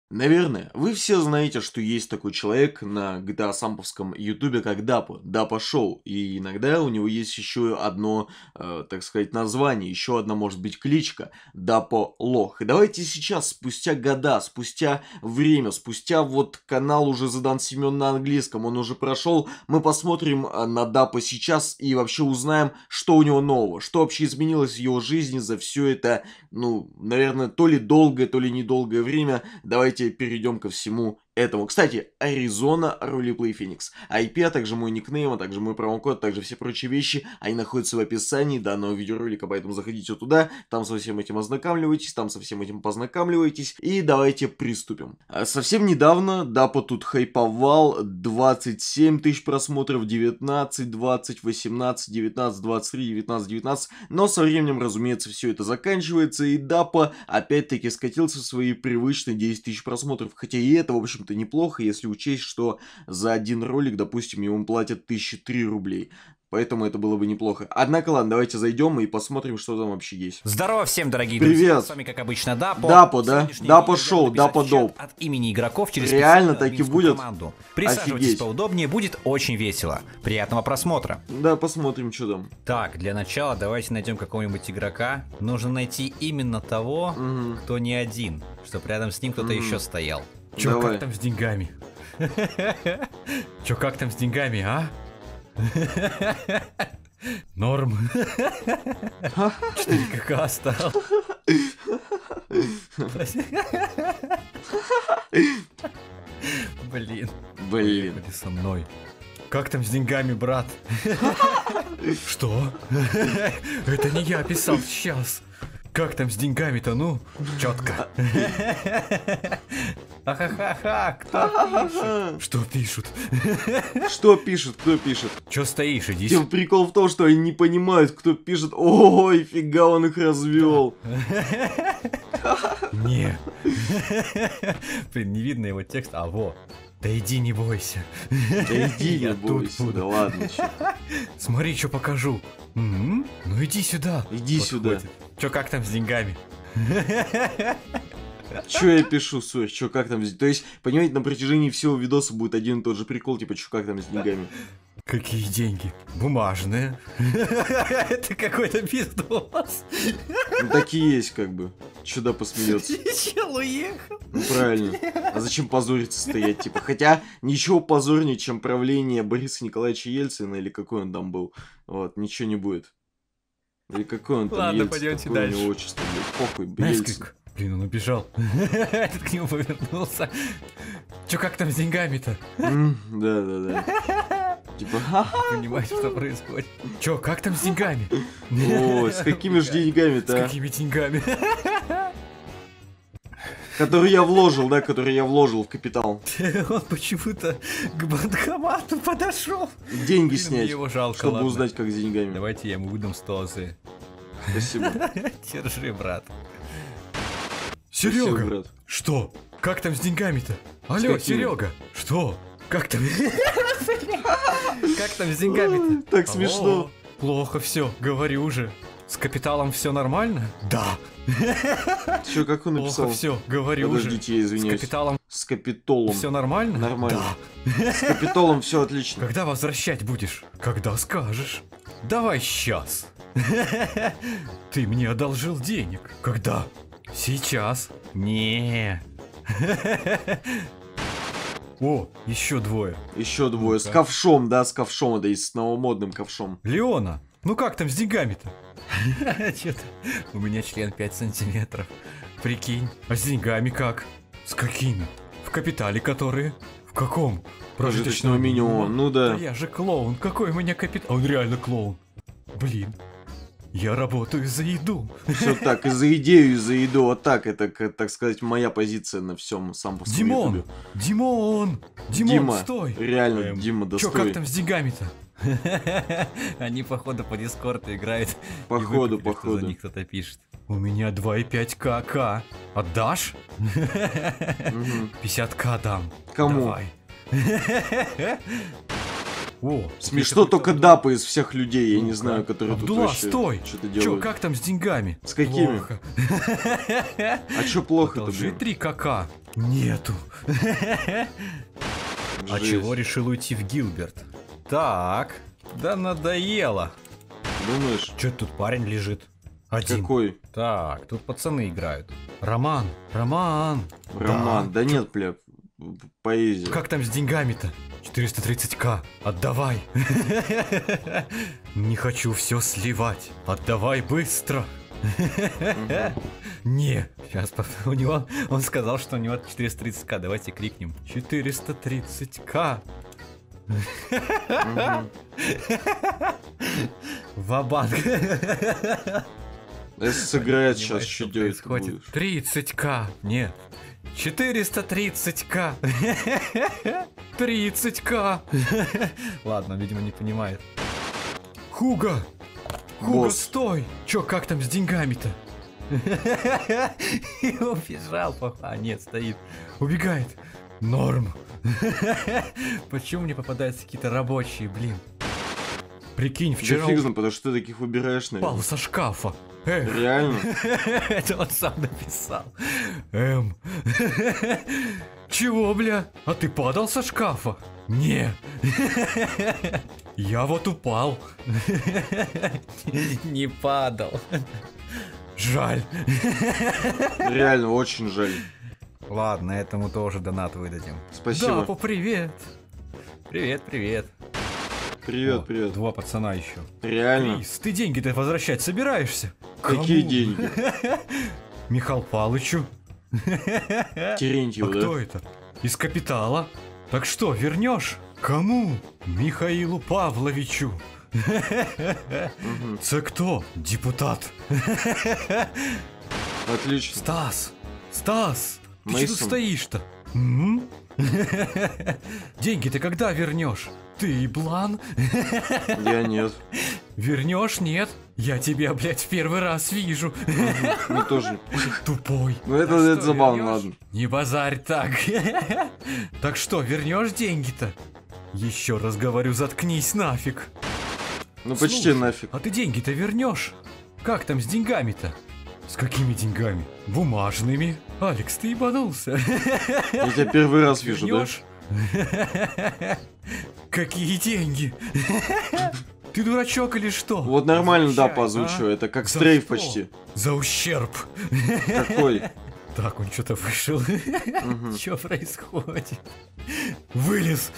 Наверное, вы все знаете, что есть такой человек на GTA самповском ютубе, как Дапо, Дапо Шоу. И иногда у него есть еще одно, так сказать, название, еще одна, может быть, кличка, Дапо Лох. И давайте сейчас, спустя года, спустя время, спустя вот канал уже задан Семен на английском, он уже прошел, мы посмотрим на Дапо сейчас и вообще узнаем, что у него нового, что вообще изменилось в его жизни за все это, ну, наверное, то ли долгое, то ли недолгое время. Давайте перейдем ко всему этому. Кстати, Arizona Roleplay Phoenix. IP, а также мой никнейм, а также мой промокод, а также все прочие вещи, они находятся в описании данного видеоролика, поэтому заходите туда, там со всем этим ознакомливайтесь, там со всем этим познакомливайтесь, и давайте приступим. Совсем недавно Дапо тут хайповал 27 тысяч просмотров, 19, 20, 18, 19, 23, 19, 19, но со временем, разумеется, все это заканчивается, и Дапо опять-таки скатился в свои привычные 10 тысяч просмотров, хотя и это, в общем-то, неплохо, если учесть, что за один ролик, допустим, ему платят 1003 рублей. Поэтому это было бы неплохо. Однако, ладно, давайте зайдем и посмотрим, что там вообще есть. Здорово всем, дорогие Привет. друзья. С вами, как обычно, Дапо. Дапо, да? Дапо Шоу, Дапо Доп. От имени игроков через Реально специальную таки админскую будет? команду. Присаживайтесь Офигеть. поудобнее, будет очень весело. Приятного просмотра. Да, посмотрим, что там. Так, для начала давайте найдем какого-нибудь игрока. Нужно найти именно того, кто не один, чтобы рядом с ним кто-то еще стоял. Чё, Давай. как там с деньгами? Чё, как там с деньгами, а? Норм. 4 КК осталось. Блин. Блин. Поехали со мной. Как там с деньгами, брат? Что? Это не я писал сейчас. Как там с деньгами-то, ну? Четко. Ахахаха, кто пишет? Что пишут? Что пишет, кто пишет? Че стоишь, иди Тем прикол в том, что они не понимают, кто пишет. Ой, фига он их развел. Не. Блин, не видно его текст, а во. Да иди, не бойся. Да иди, Я не тут бойся, буду. да ладно. Чё. Смотри, что покажу. Ну иди сюда. Иди сюда. Че, как там с деньгами? Чё я пишу, Сурь, чё как там? То есть, понимаете, на протяжении всего видоса будет один и тот же прикол, типа, чё как там с деньгами. Какие деньги? Бумажные. Это какой-то пиздос. Ну, такие есть, как бы. Чё да посмеется. Чел уехал. Ну, правильно. А зачем позориться стоять, типа? Хотя, ничего позорнее, чем правление Бориса Николаевича Ельцина, или какой он там был. Вот, ничего не будет. Или какой он там Ладно, Ельцин, пойдёмте какое у дальше. него отчество, блядь, похуй, Знаешь, Ельцин. как? Блин, он убежал. Этот к нему повернулся. Чё, как там с деньгами-то? Да. Типа, Понимаешь, что происходит? Чё, как там с деньгами? О, с какими же С деньгами-то, а? какими деньгами? Который я вложил, да, который я вложил в капитал. Он почему-то к банкомату подошел. Деньги Блин, снять, мне его жалко, чтобы ладно. узнать, как с деньгами. Давайте я ему выдам 100 азы. Спасибо. Держи, брат. Спасибо, Серега! брат. Что? Как там с деньгами-то? Алло, какими? Серега! Что? Как там? Как там с деньгами-то? Так смешно. Плохо все, говорю же. С капиталом все нормально? Да. Чё, как он написал? Плохо все, говорю же. Подождите, я С извиняюсь. капиталом С капитолом. все нормально? Нормально. Да. С капитолом все отлично. Когда возвращать будешь? Когда скажешь. Давай сейчас. Ты мне одолжил денег. Когда? Сейчас. Не. О, еще двое. Еще двое. С Ну-ка. ковшом, да, с ковшом. Это и с новомодным ковшом. Леона, ну как там с деньгами-то? Чё-то у меня член 5 сантиметров. Прикинь. А с деньгами как? С какими? В капитале которые? В каком? Прожиточного минимума. Ну Да да. я же клоун. Какой у меня капитал? Он реально клоун. Блин. Я работаю за еду. Все так, и за идею, и за еду. Вот так, это, так сказать, моя позиция на всем самповском Димон! ютубе. Димон! Димон, Дима, стой! реально, Дима, да Чё, стой. как там с деньгами-то? Они, походу, по Дискорду играют. Походу, И выкупили, что походу. за них кто-то пишет. У меня 2,5 КК. Отдашь? Мгм. 50к дам. Кому? Давай. О, Смешно только Дапа из всех людей, я не Ну-ка. знаю, которые тут Абдулла, вообще стой! что-то Чё, делают. как там с деньгами? С какими? Плохо. А чё плохо-то, Одолжи блин? 3 КК. Нету. А Жесть. чего решил уйти в Гилберт? Так, да надоело. Думаешь? Чё тут парень лежит? Один. Какой? Так, тут пацаны играют. Роман, Роман. Роман. Да нет, бля. Поэзия. Как там с деньгами-то? 430к. Отдавай. Не хочу все сливать. Отдавай быстро. Не, сейчас у него, он сказал, что у него 430к. Давайте крикнем. 430к. Ва-банк. Если сыграет сейчас, Понимаешь, что что делать происходит? будешь? 30к. Нет. 430к. 30к. Ладно, видимо, не понимает. Хуга! Хуга, Босс. стой! Чё, как там с деньгами-то? И убежал, а нет, стоит. Убегает. Норм. Почему мне попадаются какие-то рабочие, блин? Прикинь, Да вчера фиг знает, потому что ты таких выбираешь, упал наверное. со шкафа. Эх. Реально? Это он сам написал. Чего, бля? А ты падал со шкафа? Не. Я вот упал. Не падал. Жаль. Реально, очень жаль. Ладно, этому тоже донат выдадим. Спасибо. Да, привет. Привет, привет. Привет, О, привет. Два пацана еще. Реально? Крис, ты деньги-то возвращать собираешься? Какие Кому? деньги? Михаил Палычу. Терентьеву, А да? кто это? Из Капитала. Так что, вернешь? Кому? Михаилу Павловичу. Мгм. Це кто? Депутат. Отлично. Стас! Стас! Ты что тут Мейсон. стоишь-то? М? Деньги ты когда вернешь? Ты еблан? Я нет. Вернешь, нет? Я тебя, блядь, в первый раз вижу. Мне тоже. Тупой. Ну это, Так это что, забавно, вернёшь? ладно. Не базарь так. Так что, вернешь деньги-то? Еще раз говорю, заткнись нафиг. Ну почти Слушай, нафиг. А ты деньги-то вернешь? Как там с деньгами-то? С какими деньгами? Бумажными. Алекс, ты ебанулся. Я тебя первый раз вижу, да? Вернешь? Какие деньги? Ты дурачок или что? Вот нормально, да, Возвращай, по озвучиваю. а? Это как За стрейф что? почти. За ущерб. Какой? Так, он что-то вышел. Мгм. Что происходит? Вылез.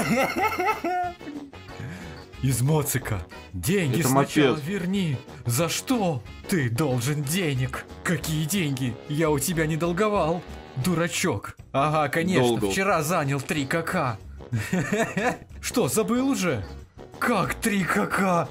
Из моцика. Деньги Это сначала мопед. верни. За что? Ты должен денег. Какие деньги? Я у тебя не долговал. Дурачок. Ага, конечно, Долгал. вчера занял 3 КК. Что, забыл уже? Как 3 КК?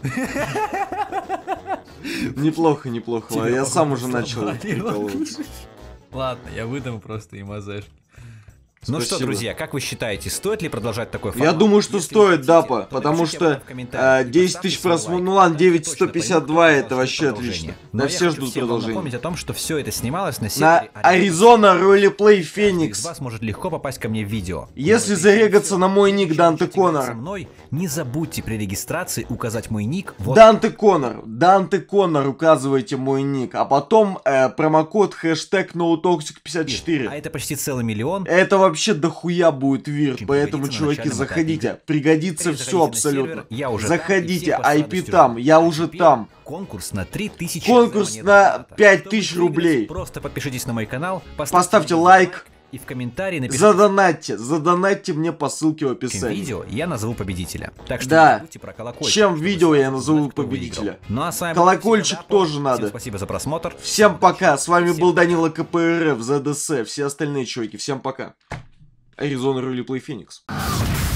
Неплохо, неплохо. Тебя, Я сам походу, уже начал сломали. прикалываться. Ладно, я выдам просто и мазешь. Ну что, Спасибо. друзья, как вы считаете, стоит ли продолжать такой Я формат? думаю, что Если стоит, вы хотите, Дапа, то потому напишите об этом что в комментариях и 10 поставьте тысяч свой просмотров, лайк. ну ладно, Так я 9152 точно это пойму, вообще что отлично. продолжение. Да Но я все хочу ждут всем вам продолжения. напомнить о том, что все это снималось на На сервере Arizona Roleplay Из Phoenix. вас может легко попасть ко мне в видео. Если Но это зарегаться всё. на мой ник Если Данте хотите играть Коннор. со мной, не забудьте при регистрации указать мой ник. Вот Данте Коннор, указывайте мой ник, а потом промокод хэштег NoToxic54. А это почти целый миллион. Это вообще дохуя будет вирт, Очень поэтому, пригодится на чуваки, начальном заходите. этапе. Пригодится Теперь все заходите на абсолютно. сервер, я уже там, и Заходите, всех вас с IP радостью там, жду. я А уже теперь там. Конкурс на 3000 Конкурс монет на доната. 5000 Чтобы выиграть, рублей. Просто подпишитесь на мой канал, Поставьте лайк. и в комментарии напишите Задонатьте мне по ссылке в описании. видео, я назову победителя. Так что Да. не забудьте про колокольчик. Чем чтобы видео я сразу назову узнать, кто победителя. выиграл. Ну а с вами Колокольчик был Дапо. тоже Всем надо. спасибо за просмотр. Всем пока, с вами Всем был пока. Данила КПРФ, ЗДС, все остальные чуваки, всем пока. Arizona Roleplay Phoenix.